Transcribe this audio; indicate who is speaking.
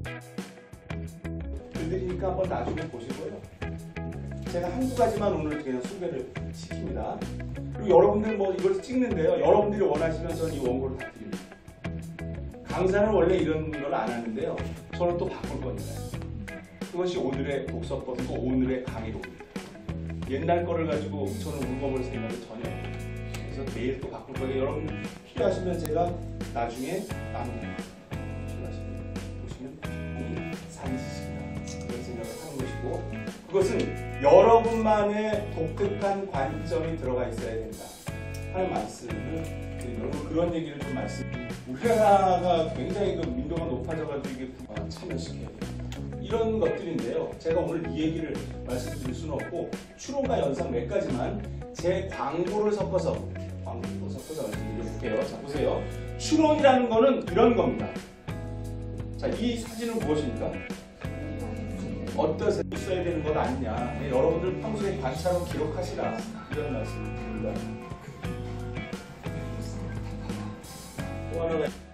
Speaker 1: 들리니까 한번 나중에 보시고요. 제가 한두 가지만 오늘 그냥 소개를 시킵니다. 그리고 여러분들 뭐 이걸 찍는데요. 여러분들이 원하시면 저는 이 원고를 다 드립니다. 강사는 원래 이런 걸 안 하는데요. 저는 또 바꿀 겁니다. 그것이 오늘의 독서법이고 오늘의 강의록입니다. 옛날 거를 가지고 저는 울먹을 생각을 전혀 없어요. 그래서 내일 또 바꿀 거예요. 여러분 필요하시면 제가 나중에 나눕니다. 필요하시면 보시면 산지식이다. 그런 생각을 하는 것이고 그것은 여러분만의 독특한 관점이 들어가 있어야 된다 하는 말씀을 여러분 그런 얘기를 좀 우리 나라가 굉장히 그 민도가 높아져가지고 이게 참여시켜야 됩니다. 이런 것들인데요. 제가 오늘 이 얘기를 말씀드릴 수는 없고 추론과 연상 몇 가지만 제 광고를 섞어서 말씀드려볼게요. 자 보세요. 추론이라는 거는 이런 겁니다. 자, 이 사진은 무엇입니까? 어떠세요? 써야 되는 것 아니냐. 네, 여러분들 평소에 관찰로 기록하시라. 이런 말씀을 드립니다. 또 하나가